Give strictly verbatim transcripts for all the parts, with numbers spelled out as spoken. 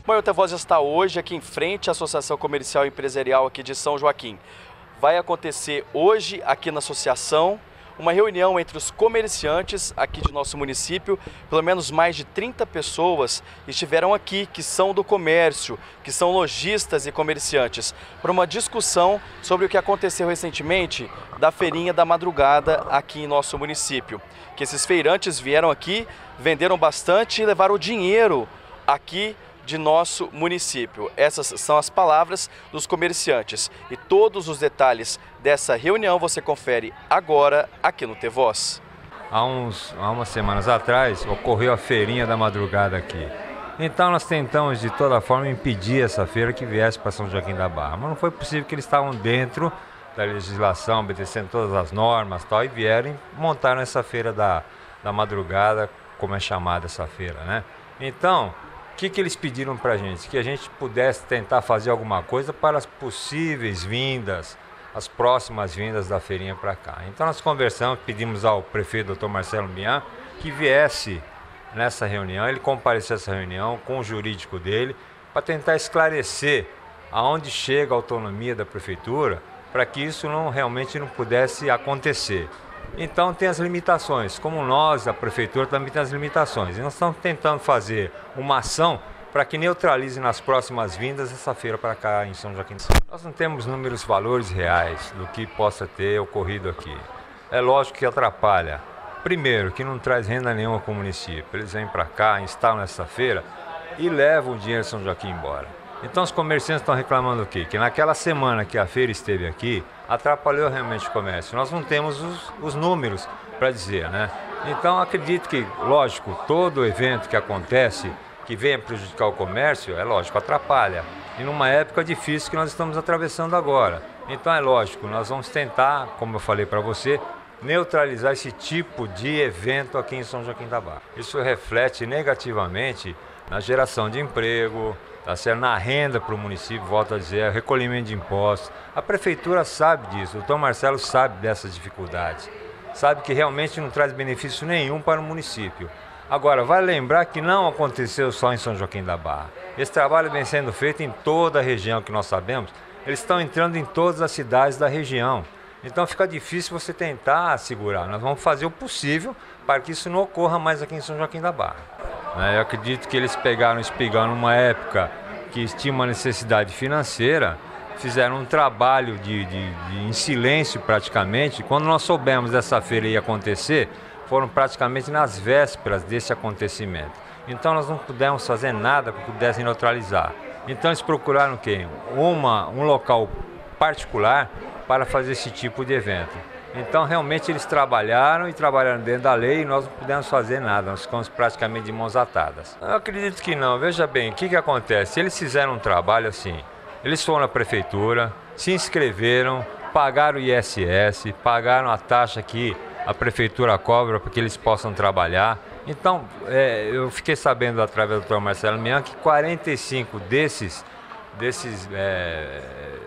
Bom, o T Voz está hoje aqui em frente à Associação Comercial e Empresarial aqui de São Joaquim. Vai acontecer hoje aqui na associação uma reunião entre os comerciantes aqui de nosso município. Pelo menos mais de trinta pessoas estiveram aqui, que são do comércio, que são lojistas e comerciantes, para uma discussão sobre o que aconteceu recentemente da feirinha da madrugada aqui em nosso município. Que esses feirantes vieram aqui, venderam bastante e levaram dinheiro aqui de nosso município. Essas são as palavras dos comerciantes e todos os detalhes dessa reunião você confere agora aqui no T Voz. Há, uns, há umas semanas atrás ocorreu a feirinha da madrugada aqui. Então nós tentamos de toda forma impedir essa feira que viesse para São Joaquim da Barra, mas não foi possível, que eles estavam dentro da legislação, obedecendo todas as normas tal, e vieram e montaram essa feira da, da madrugada, como é chamada essa feira, né? Então, o que, que eles pediram para a gente? Que a gente pudesse tentar fazer alguma coisa para as possíveis vindas, as próximas vindas da feirinha para cá. Então nós conversamos, pedimos ao prefeito, doutor Marcelo Mian, que viesse nessa reunião, ele comparecesse a essa reunião com o jurídico dele, para tentar esclarecer aonde chega a autonomia da prefeitura, para que isso não, realmente não pudesse acontecer. Então tem as limitações, como nós, a prefeitura, também tem as limitações. E nós estamos tentando fazer uma ação para que neutralize nas próximas vindas essa feira para cá em São Joaquim. Nós não temos números, valores reais do que possa ter ocorrido aqui. É lógico que atrapalha. Primeiro, que não traz renda nenhuma para o município. Eles vêm para cá, instalam nessa feira e levam o dinheiro de São Joaquim embora. Então os comerciantes estão reclamando o quê? Que naquela semana que a feira esteve aqui, atrapalhou realmente o comércio. Nós não temos os, os números para dizer, né? Então acredito que, lógico, todo evento que acontece, que venha prejudicar o comércio, é lógico, atrapalha. E numa época difícil que nós estamos atravessando agora. Então é lógico, nós vamos tentar, como eu falei para você, neutralizar esse tipo de evento aqui em São Joaquim da Barra. Isso reflete negativamente na geração de emprego, tá certo? Na renda para o município, volto a dizer, recolhimento de impostos. A prefeitura sabe disso, o doutor Marcelo sabe dessas dificuldades, sabe que realmente não traz benefício nenhum para o município. Agora, vale lembrar que não aconteceu só em São Joaquim da Barra. Esse trabalho vem sendo feito em toda a região que nós sabemos, eles estão entrando em todas as cidades da região. Então fica difícil você tentar segurar. Nós vamos fazer o possível para que isso não ocorra mais aqui em São Joaquim da Barra. Eu acredito que eles pegaram o espigão numa época que tinha uma necessidade financeira, fizeram um trabalho de, de, de, em silêncio praticamente. Quando nós soubemos dessa feira ia acontecer, foram praticamente nas vésperas desse acontecimento. Então nós não pudemos fazer nada que pudesse neutralizar. Então eles procuraram o quê? Uma, um local particular para fazer esse tipo de evento. Então realmente eles trabalharam e trabalharam dentro da lei e nós não pudemos fazer nada, nós ficamos praticamente de mãos atadas. Eu acredito que não, veja bem, o que, que acontece? Eles fizeram um trabalho assim, eles foram na prefeitura, se inscreveram, pagaram o I S S, pagaram a taxa que a prefeitura cobra para que eles possam trabalhar. Então, é, eu fiquei sabendo através do doutor Marcelo Mian que quarenta e cinco desses, desses é,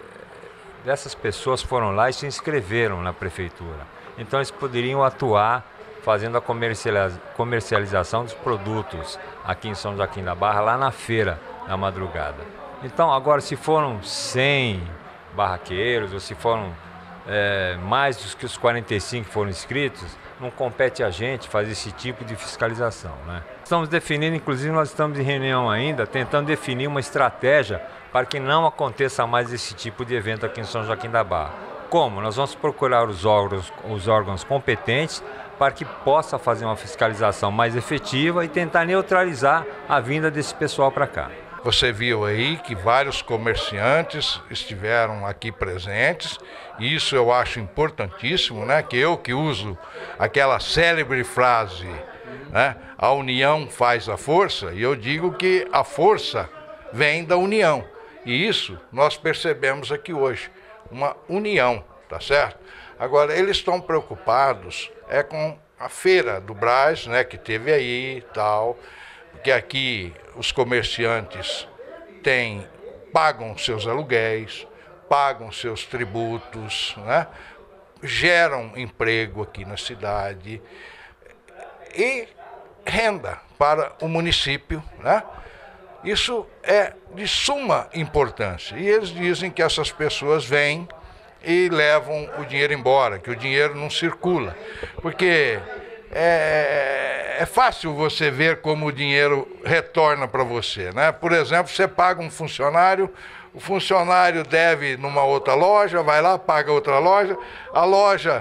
dessas pessoas foram lá e se inscreveram na prefeitura. Então eles poderiam atuar fazendo a comercialização dos produtos aqui em São Joaquim da Barra, lá na feira, na madrugada. Então agora, se foram cem barraqueiros ou se foram é, mais dos que os quarenta e cinco que foram inscritos, não compete a gente fazer esse tipo de fiscalização, né? Estamos definindo, inclusive nós estamos em reunião ainda, tentando definir uma estratégia para que não aconteça mais esse tipo de evento aqui em São Joaquim da Barra. Como? Nós vamos procurar os órgãos, os órgãos competentes para que possa fazer uma fiscalização mais efetiva e tentar neutralizar a vinda desse pessoal para cá. Você viu aí que vários comerciantes estiveram aqui presentes, e isso eu acho importantíssimo, né? Que eu que uso aquela célebre frase, né? A união faz a força, e eu digo que a força vem da união. E isso nós percebemos aqui hoje, uma união, tá certo? Agora, eles estão preocupados é com a feira do Brás, né, que teve aí e tal, porque aqui os comerciantes têm, pagam seus aluguéis, pagam seus tributos, né, geram emprego aqui na cidade e renda para o município, né? Isso é de suma importância. E eles dizem que essas pessoas vêm e levam o dinheiro embora, que o dinheiro não circula. Porque é, é fácil você ver como o dinheiro retorna para você, né? Por exemplo, você paga um funcionário, o funcionário deve numa outra loja, vai lá, paga outra loja, a loja,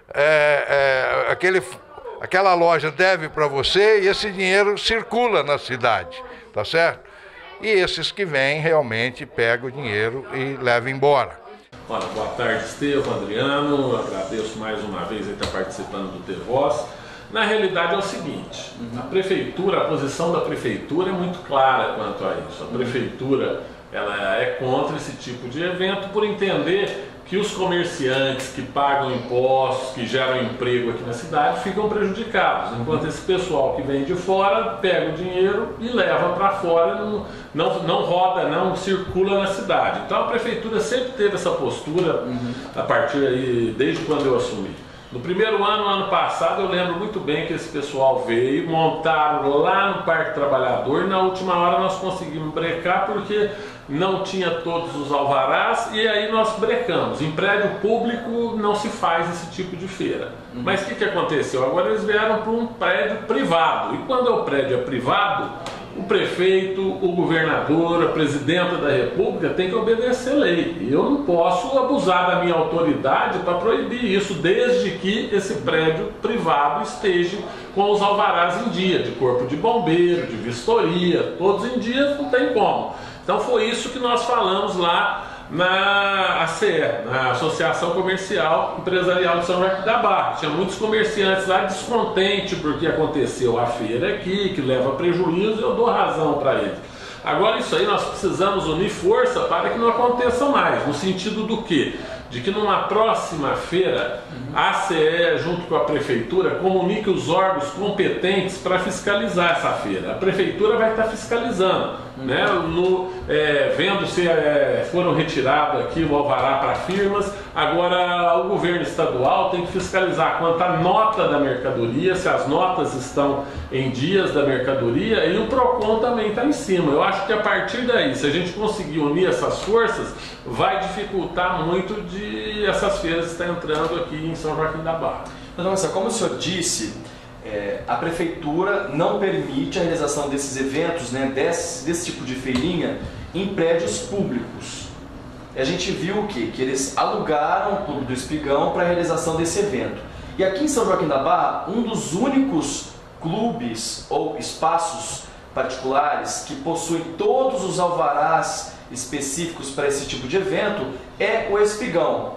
é, é, aquele, aquela loja deve para você e esse dinheiro circula na cidade, tá certo? E esses que vêm realmente pegam o dinheiro e levam embora. Olha, boa tarde, Estevão, Adriano, agradeço mais uma vez por estar participando do T-Voz. Na realidade é o seguinte, a prefeitura, a posição da prefeitura é muito clara quanto a isso. A prefeitura ela é contra esse tipo de evento por entender que os comerciantes que pagam impostos, que geram emprego aqui na cidade, ficam prejudicados, enquanto esse pessoal que vem de fora pega o dinheiro e leva para fora, não, não, não roda, não circula na cidade. Então a prefeitura sempre teve essa postura, uhum. a partir aí, desde quando eu assumi. No primeiro ano, ano passado, eu lembro muito bem que esse pessoal veio, montaram lá no Parque Trabalhador, e na última hora nós conseguimos brecar porque não tinha todos os alvarás e aí nós brecamos. Em prédio público não se faz esse tipo de feira. Uhum. Mas o que, que aconteceu? Agora eles vieram para um prédio privado, e quando o prédio é privado, o prefeito, o governador, a presidenta da República tem que obedecer a lei. E eu não posso abusar da minha autoridade para proibir isso, desde que esse prédio privado esteja com os alvarás em dia, de corpo de bombeiro, de vistoria, todos em dia, não tem como. Então foi isso que nós falamos lá na A C E, na Associação Comercial Empresarial de São Joaquim da Barra. Tinha muitos comerciantes lá descontentes porque aconteceu a feira aqui, que leva prejuízo, e eu dou razão para eles. Agora isso aí nós precisamos unir força para que não aconteça mais, no sentido do quê? De que numa próxima feira, a A C E, junto com a Prefeitura, comunique os órgãos competentes para fiscalizar essa feira. A Prefeitura vai estar fiscalizando, uhum. né, no, é, vendo se é, foram retirados aqui o alvará para firmas. Agora o governo estadual tem que fiscalizar quanto à nota da mercadoria, se as notas estão em dias da mercadoria, e o PROCON também está em cima. Eu acho que a partir daí, se a gente conseguir unir essas forças, vai dificultar muito de essas feiras estar entrando aqui em São Joaquim da Barra. Mas, Marcelo, como o senhor disse, é, a prefeitura não permite a realização desses eventos, né, desse, desse tipo de feirinha, em prédios públicos. E a gente viu o quê? Que eles alugaram o Clube do Espigão para a realização desse evento. E aqui em São Joaquim da Barra, um dos únicos clubes ou espaços particulares que possuem todos os alvarás específicos para esse tipo de evento é o Espigão.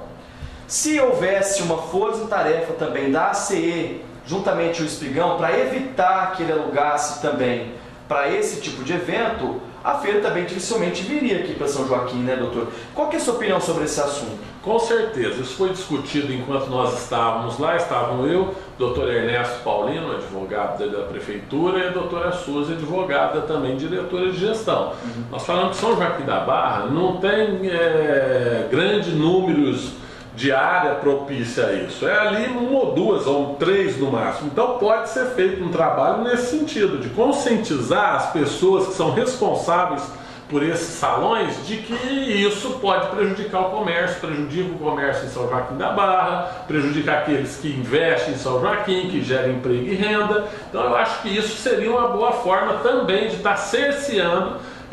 Se houvesse uma força-tarefa também da A C E, juntamente o Espigão, para evitar que ele alugasse também para esse tipo de evento, a feira também dificilmente viria aqui para São Joaquim, né, doutor? Qual que é a sua opinião sobre esse assunto? Com certeza, isso foi discutido enquanto nós estávamos lá, estavam eu, doutor Ernesto Paulino, advogado da prefeitura, e a doutora Suzy, advogada também, diretora de gestão. Uhum. Nós falamos que São Joaquim da Barra não tem é, grandes números de área propícia a isso. É ali uma ou duas, ou três no máximo. Então pode ser feito um trabalho nesse sentido, de conscientizar as pessoas que são responsáveis por esses salões, de que isso pode prejudicar o comércio, prejudica o comércio em São Joaquim da Barra, prejudica aqueles que investem em São Joaquim, que geram emprego e renda. Então eu acho que isso seria uma boa forma também de estar cerceando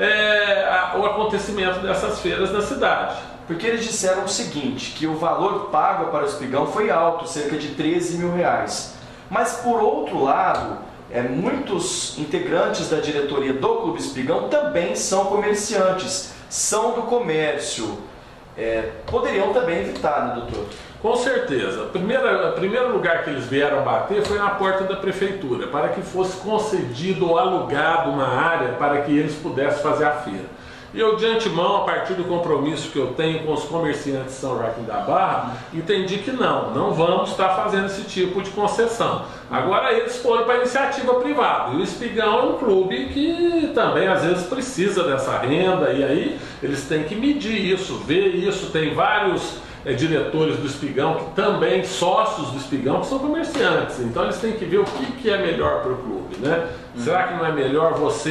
é, a, o acontecimento dessas feiras na cidade. Porque eles disseram o seguinte, que o valor pago para o Espigão foi alto, cerca de treze mil reais. Mas por outro lado, é, muitos integrantes da diretoria do Clube Espigão também são comerciantes, são do comércio. É, poderiam também evitar, né, doutor? Com certeza. O primeiro, primeiro lugar que eles vieram bater foi na porta da prefeitura, para que fosse concedido ou alugado uma área para que eles pudessem fazer a feira. E eu, de antemão, a partir do compromisso que eu tenho com os comerciantes de São Joaquim da Barra, entendi que não, não vamos estar fazendo esse tipo de concessão. Agora eles foram para a iniciativa privada, e o Espigão é um clube que também às vezes precisa dessa renda, e aí eles têm que medir isso, ver isso. Tem vários é, diretores do Espigão, que também sócios do Espigão, que são comerciantes. Então eles têm que ver o que, que é melhor para o clube, né? Uhum. Será que não é melhor você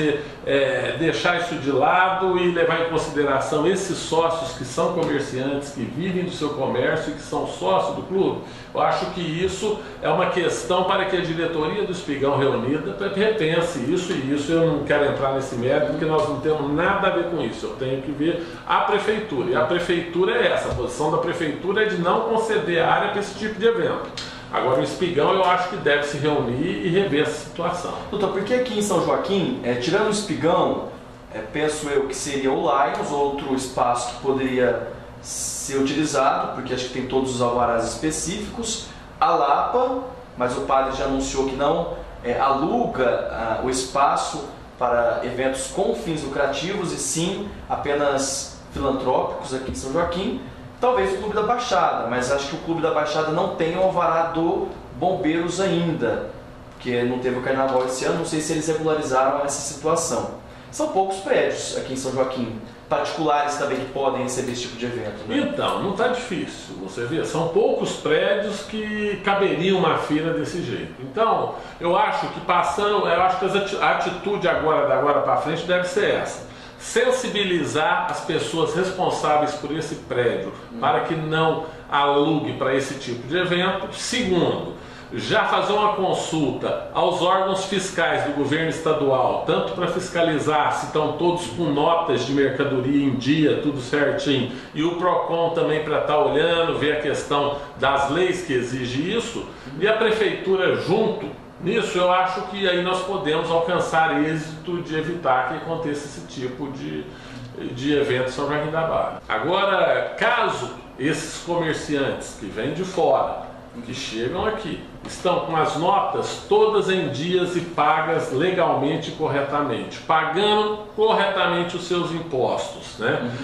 é, deixar isso de lado e levar em consideração esses sócios que são comerciantes, que vivem do seu comércio e que são sócios do clube. Eu acho que isso é uma questão para que a diretoria do Espigão reunida repense isso e isso. Eu não quero entrar nesse mérito porque nós não temos nada a ver com isso. Eu tenho que ver a prefeitura, e a prefeitura é essa, a posição da prefeitura é de não conceder área para esse tipo de evento. Agora o Espigão eu acho que deve se reunir e rever essa situação. Doutor, porque aqui em São Joaquim, é, tirando o Espigão, é, penso eu que seria o Lions, outro espaço que poderia ser utilizado, porque acho que tem todos os alvarás específicos, a Lapa, mas o padre já anunciou que não é, aluga ah, o espaço para eventos com fins lucrativos e sim apenas filantrópicos aqui em São Joaquim. Talvez o Clube da Baixada, mas acho que o Clube da Baixada não tem o alvará do Bombeiros ainda, porque não teve o carnaval esse ano, não sei se eles regularizaram essa situação. São poucos prédios aqui em São Joaquim, particulares também que podem receber esse tipo de evento, né? Então, não está difícil, você vê, são poucos prédios que caberiam uma feira desse jeito. Então, eu acho que passando, eu acho que a atitude agora, da agora para frente deve ser essa. Sensibilizar as pessoas responsáveis por esse prédio para que não alugue para esse tipo de evento. Segundo, já fazer uma consulta aos órgãos fiscais do governo estadual, tanto para fiscalizar se estão todos com notas de mercadoria em dia, tudo certinho, e o PROCON também para estar olhando, ver a questão das leis que exigem isso, e a prefeitura junto. Nisso eu acho que aí nós podemos alcançar êxito de evitar que aconteça esse tipo de, de evento em São Joaquim da Barra. Agora, caso esses comerciantes que vêm de fora, que chegam aqui, estão com as notas todas em dias e pagas legalmente e corretamente, pagando corretamente os seus impostos, né? Uhum.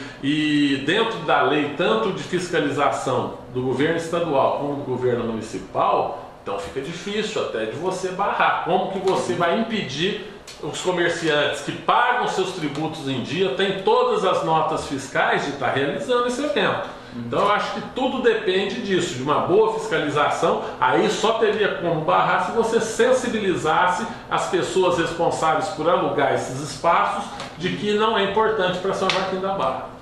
E dentro da lei, tanto de fiscalização do governo estadual como do governo municipal, então fica difícil até de você barrar. Como que você vai impedir os comerciantes que pagam seus tributos em dia, têm todas as notas fiscais de estar realizando esse evento? Então eu acho que tudo depende disso, de uma boa fiscalização. Aí só teria como barrar se você sensibilizasse as pessoas responsáveis por alugar esses espaços de que não é importante para São Joaquim da Barra.